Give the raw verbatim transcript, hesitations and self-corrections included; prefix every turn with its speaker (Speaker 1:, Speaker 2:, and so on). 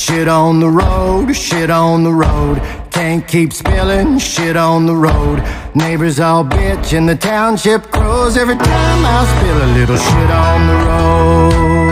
Speaker 1: shit on the road, shit on the road. Can't keep spilling shit on the road. Neighbors all bitch and the township grows every time I spill a little shit on the road.